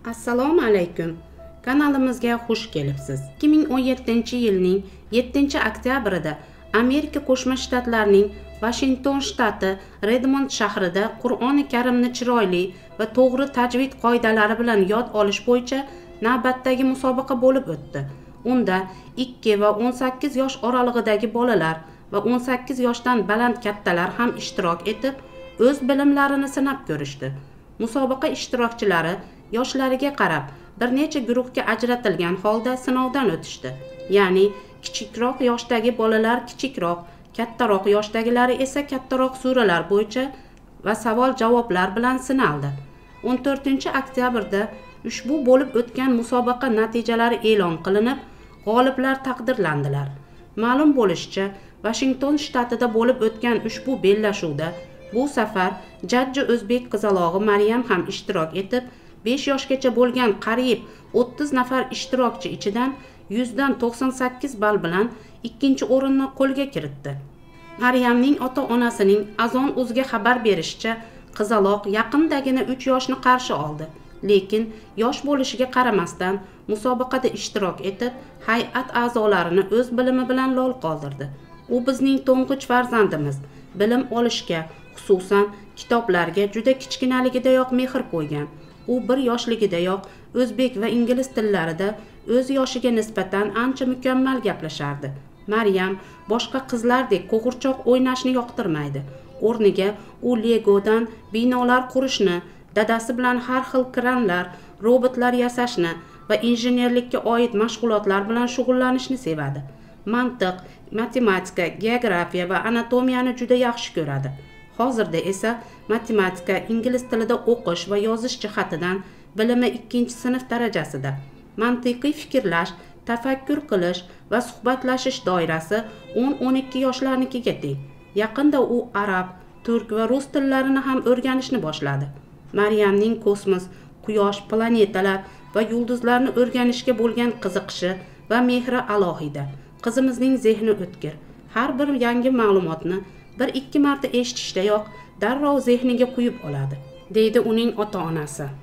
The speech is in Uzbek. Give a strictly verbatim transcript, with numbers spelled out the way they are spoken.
Assalomu alaykum. Kanalimizga xush kelibsiz. ikki ming o'n yettinchi yilning yettinchi oktyabrida Amerika Qo'shma Shtatlarining Washington shtati Redmond shahrida Qur'oni Karimni chiroyli va to'g'ri tajvid qoidalari bilan yod olish bo'yicha navbatdagi musobaqa bo'lib o'tdi. Unda ikki va o'n sakkiz yosh oralig'idagi bolalar va o'n sakkiz yoshdan baland kattalar ham ishtirok etib, o'z bilimlarini sinab ko'rishdi. Musobaqa ishtirokchilari yoshlariga qarab bir necha guruhga ajratilgan holda sinovdan o'tishdi. Ya'ni kichikroq yoshdagi bolalar kichikroq, kattaroq yoshdagilari esa kattaroq suralar bo'yicha va savol-javoblar bilan sinaldi. o'n to'rtinchi oktyabrda ushbu bo'lib o'tgan musobaqa natijalari e'lon qilinib, g'oliblar taqdirlandilar. Ma'lum bo'lishicha, Washington shtatida bo'lib o'tgan ushbu bellashuvda bu safar jajji o'zbek qizalog'i Maryam ham ishtirok etib, besh yoshgacha bo'lgan qariyb o'ttiz nafar ishtirokchi ichidan yuz dan to'qson sakkiz ball bilan ikkinchi o'rinni qo'lga kiritdi. Maryamning ota-onasining Azon o'ziga xabar berishicha, qizaloq yaqindagina uch yoshni qarshi oldi, lekin yosh bo'lishiga qaramasdan musobaqada ishtirok etib, hay'at a'zolarini o'z bilimi bilan lol qoldirdi. U bizning to'ng'ich farzandimiz, bilim olishga, xususan kitoblarga juda kichkinaligidayoq mehr qo'ygan. U bir yoshligidayoq o'zbek va ingliz tillarida o'z yoshiga nisbatan ancha mukammal gaplashardi. Maryam boshqa qizlardek qo'g'irchoq o'ynashni yoqtirmaydi. O'rniga u Legodan binolar qurishni, dadasi bilan har xil kranlar, robotlar yasashni va injenerlikka oid mashg'ulotlar bilan shug'ullanishni sevadi. Mantiq, matematika, geografiya va anatomiyani juda yaxshi ko'radi. Hozirda esa matematika, ingliz tilida o'qish va yozish jihatidan bilimi ikkinchi sinf darajasida. Mantiqiy fikrlash, tafakkur qilish va suhbatlashish doirasi o'n o'n ikki yoshlarnikiga teng. Yaqinda u arab, turk va rus tillarini ham o'rganishni boshladi. Maryamning kosmos, quyosh, planetalar va yulduzlarni o'rganishga bo'lgan qiziqishi va mehri alohida. Qizimizning zehni o'tkir. Har bir yangi ma'lumotni bir ikki marta eshitishdayoq darrov zehniga quyib oladi, deydi uning ota-onasi.